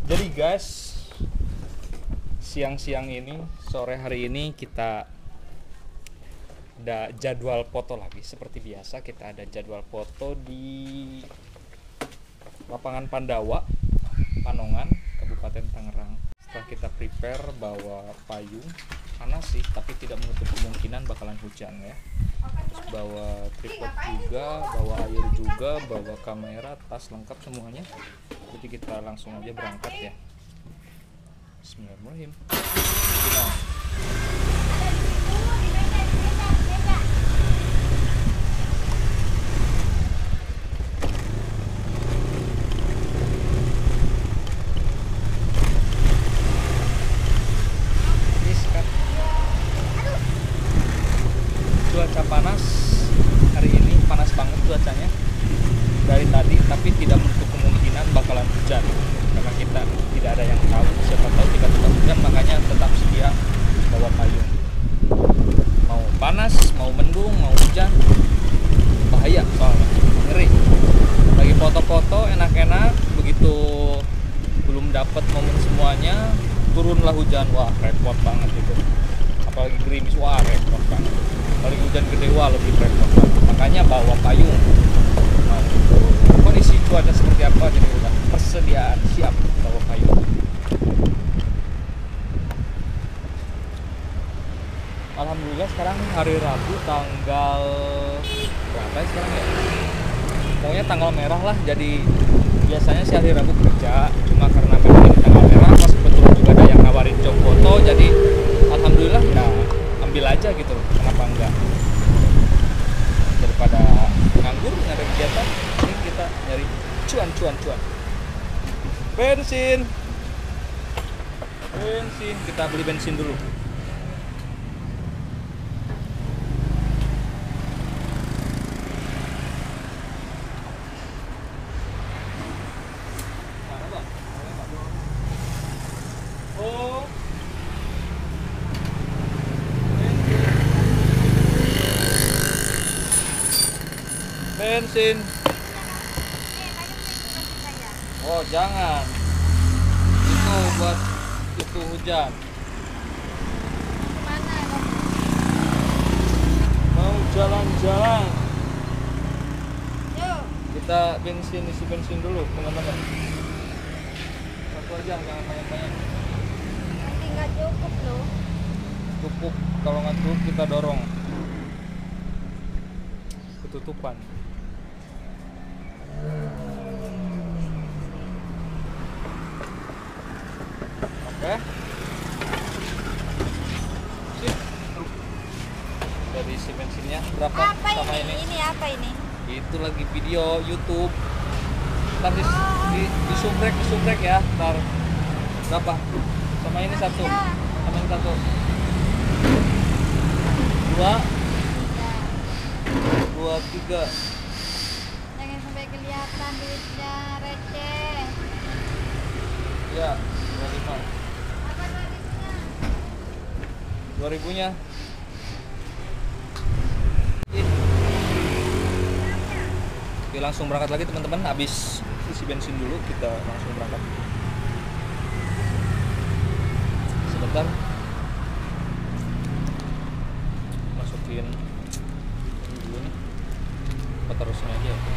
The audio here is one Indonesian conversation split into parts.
Jadi guys, siang-siang ini, sore hari ini kita ada jadwal foto lagi. Seperti biasa kita ada jadwal foto di lapangan Pandawa, Panongan, Kabupaten Tangerang. Setelah kita prepare bawa payung, panas sih tapi tidak menutup kemungkinan bakalan hujan ya. Terus bawa tripod juga, bawa air juga, bawa kamera, tas lengkap semuanya. Jadi kita langsung aja berangkat ya. Bismillahirrahmanirrahim. Cuaca panas hari ini, panas banget cuacanya dari tadi, tapi tidak menutup kemungkinan bakalan hujan karena kita tidak ada yang tahu, siapa tahu tiba-tiba hujan, makanya tetap sedia bawa payung. Mau panas, mau mendung, mau hujan, bahaya soalnya, ngeri. Lagi foto-foto enak-enak, begitu belum dapat momen semuanya turunlah hujan, wah repot banget itu. Apalagi gerimis, wah repot banget. Apalagi hujan gede, wah lebih repot banget. Makanya bawa payung. Nah, kondisi cuaca seperti apa, jadi udah persediaan siap bawa payung. Alhamdulillah sekarang hari Rabu tanggal berapa ya sekarang ya? Pokoknya tanggal merah lah, jadi biasanya sih hari Rabu kerja, cuma karena memang ini tanggal merah, pas kebetulan juga ada yang nawarin job foto, jadi alhamdulillah ya ambil aja gitu, kenapa enggak, daripada nganggur nggak ada kegiatan, ini kita nyari cuan. Bensin, kita beli bensin dulu. Bensin. Oh jangan, itu buat itu hujan. Mau jalan-jalan, Yuk. kita isi bensin dulu teman-teman. Satu aja, jangan banyak-banyak. Nanti nggak cukup loh. Cukup, kalau nggak cukup kita dorong. Ketutupan. Oke. Sip. Dari isi bensinnya berapa Apa sama ini? ini? Ini apa ini? Itu lagi video YouTube. Ntar di subrek ya. Ntar berapa? Sama ini satu. Sama ini satu. Dua, tiga. Jangan sampai kelihatan duitnya, receh. Ya, 25. Apa duitnya? 2000-nya. Oke, langsung berangkat lagi teman-teman. Habis isi bensin dulu, kita langsung berangkat. Sebentar. Masukin ini dulu nih. Kita taruhin aja ya.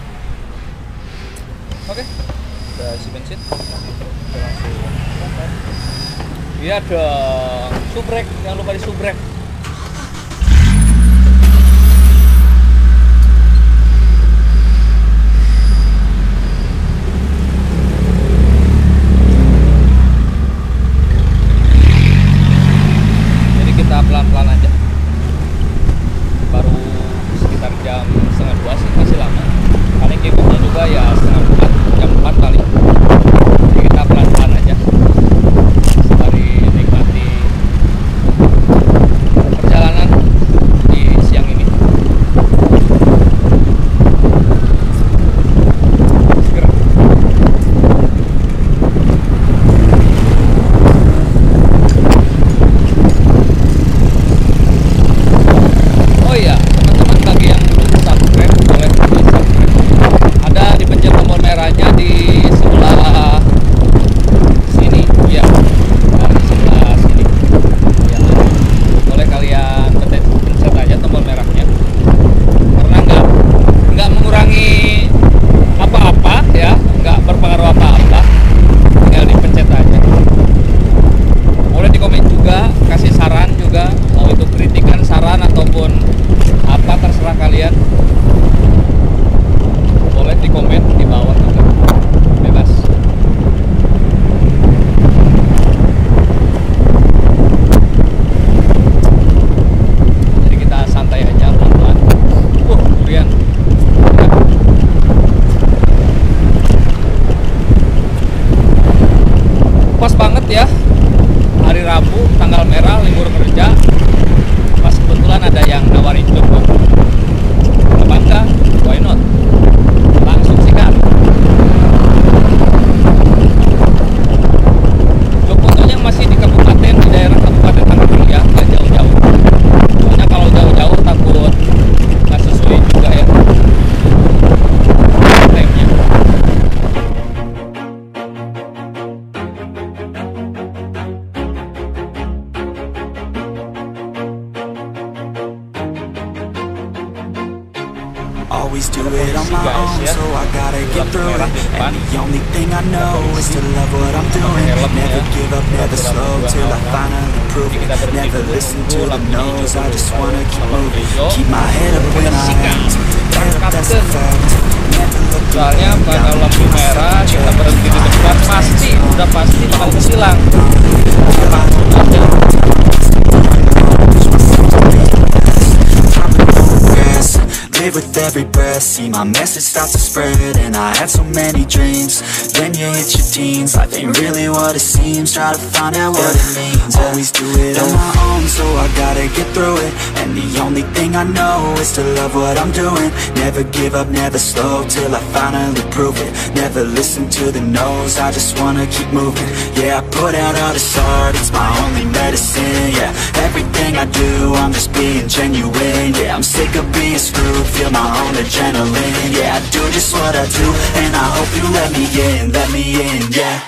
Oke, udah isi bensin. Kita langsung berangkat. Iya dong, subrek, jangan lupa di subrek. Jadi kita pelan-pelan aja. Baru sekitar jam 1:30 sih, masih lama. Paling kibuknya juga ya 3:30, jam 4 kali. Jadi kita pelan-pelan aja. Mari nikmati get through it. And the only thing I know is to love what I'm doing. Never give up, never slow, till I finally prove it. Never listen to the no's, I just wanna keep moving. Keep my head up when I act, head up, that's a fact. Never look Soalnya pada lampu merah kita berhenti di depan pasti, udah pasti bakal kesilang. live with every breath, see my message start to spread. And I had so many dreams, then you hit your teens. Life ain't really what it seems, try to find out what it means. Always do it on my own, so I gotta get through it. And the only thing I know is to love what I'm doing. Never give up, never slow, till I finally prove it. Never listen to the no's, I just wanna keep moving. Yeah, I put out all this art, it's my only medicine. Yeah, everything I do, I'm just being genuine. Yeah, I'm sick of being screwed, feel my own adrenaline. Yeah, I do just what I do, and I hope you let me in, yeah.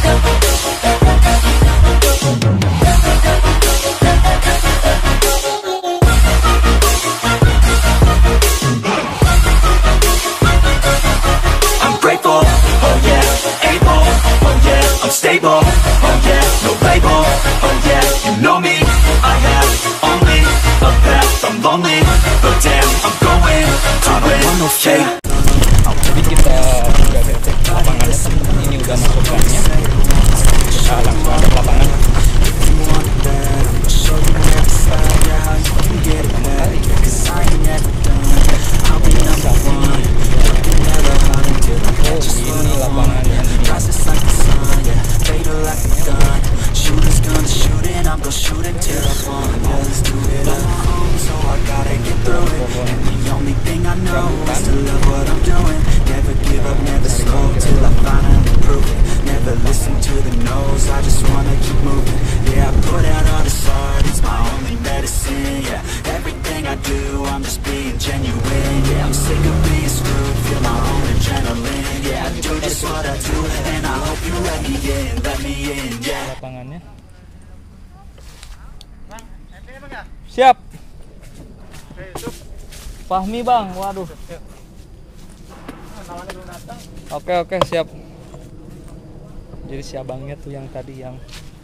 I'm grateful, oh yeah, able, oh yeah, I'm stable, oh yeah, no label, oh yeah, you know me, I have only a path, I'm lonely, but damn, I'm going to win, no fate. Jadi kita udah detek lapangannya, ini udah masuk gamnya. Kita langsung ada lapangan. Oh, ini lapangan yang Shooters gonna shoot and I'm gonna shoot until I want. Let's do it on my own, so I gotta get through it. And the only thing I know is to love what I'm doing. Never give up, never slow, till I finally prove it. Never listen to the no's, I just wanna keep moving. Yeah, I put out all this art, it's my only medicine. Yeah, everything I do, I'm just being genuine. Yeah, I'm sick of being screwed, feel my own adrenaline. Yeah, I do just what I do, and I hope you let me in, yeah. lapangannya. Siap. Fahmi bang, waduh. Oke siap. Jadi si abangnya tuh yang tadi yang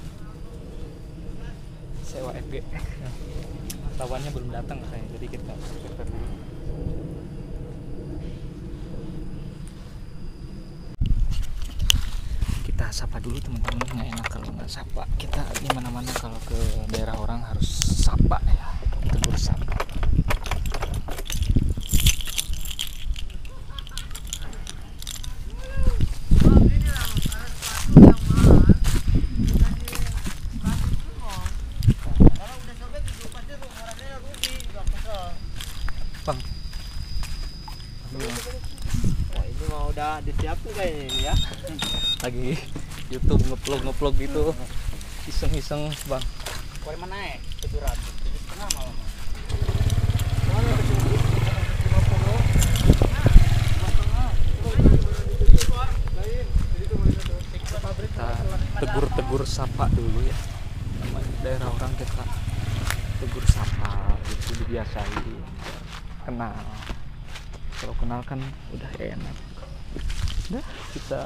sewa FG. Tawannya belum datang katanya, jadi kita prepare dulu. Kita sapa dulu teman-teman, nggak enak kalau nggak sapa. Kita di mana-mana kalau ke daerah orang harus sapa ya, tegur sapa. Bang, Wah, ini mau udah disiapin kayaknya ini ya. lagi YouTube ngeplog gitu, iseng-iseng bang. Kau mana ya? 700, 7,5 malam. Kita tegur sapa dulu ya, namanya daerah orang kita tegur sapa gitu, dibiasai kenal. Kalau kenal kan udah enak. Udah, kita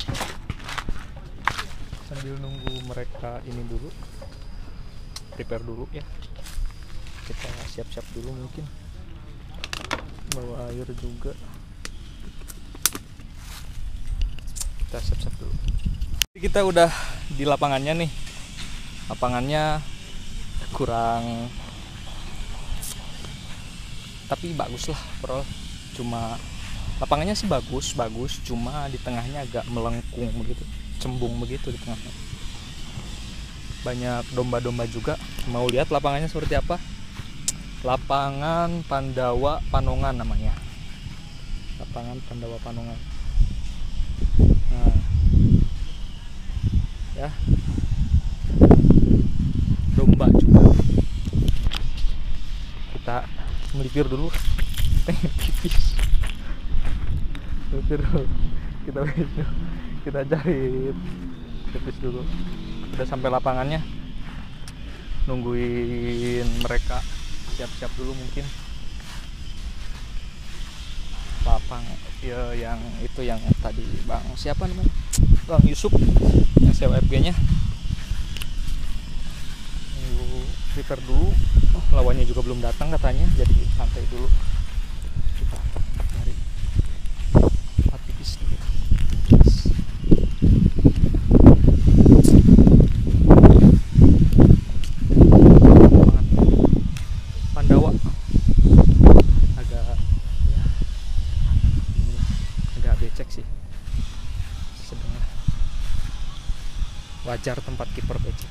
sambil nunggu mereka ini dulu, prepare dulu ya. Kita siap-siap dulu, mungkin bawa air juga. Kita siap-siap dulu. Kita udah di lapangannya nih. Lapangannya kurang, tapi bagus lah bro. Cuma lapangannya sih bagus, cuma di tengahnya agak melengkung begitu, cembung begitu di tengahnya. Banyak domba-domba juga. Mau lihat lapangannya seperti apa? Lapangan Pandawa Panongan namanya. Lapangan Pandawa Panongan. Nah, ya, domba juga. Kita melipir dulu, pengen pipis. Melipir dulu. Kita cari pipis dulu. Udah sampai lapangannya, nungguin mereka siap-siap dulu mungkin. ya yang itu yang tadi Bang siapa namanya, Bang Yusuf yang sewa FG-nya. Prepare dulu. Lawannya juga belum datang katanya, jadi santai dulu. Kita nyari tempat tipis dulu. Pandawa agak ya ini agak becek sih, sedang wajar tempat kiper becek.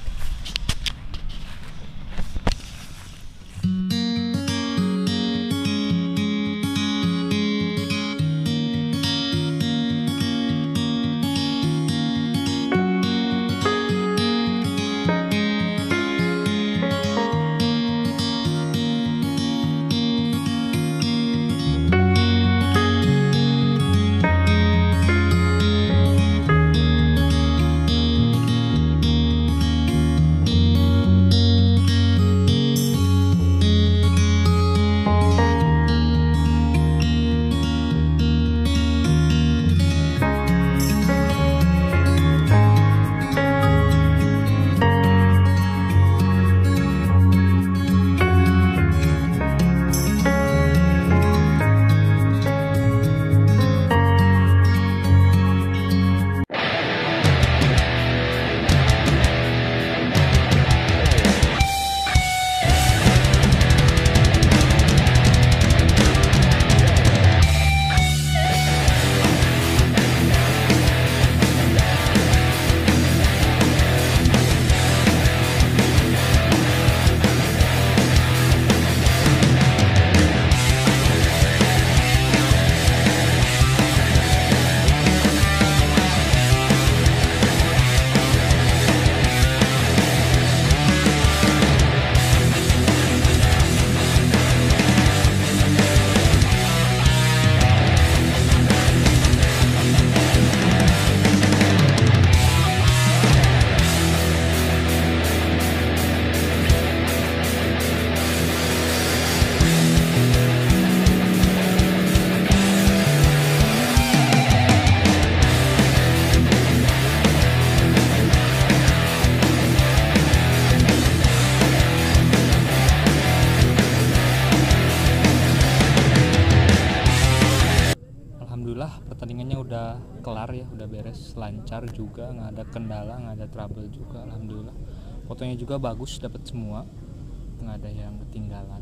Alhamdulillah pertandingannya udah kelar ya, udah beres, lancar juga, nggak ada kendala, nggak ada trouble juga. Alhamdulillah fotonya juga bagus, dapat semua, nggak ada yang ketinggalan,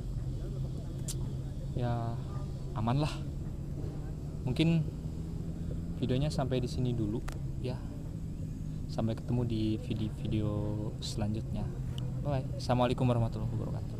ya aman lah. Mungkin videonya sampai di sini dulu ya, sampai ketemu di video-video selanjutnya. Bye. Assalamualaikum warahmatullahi wabarakatuh.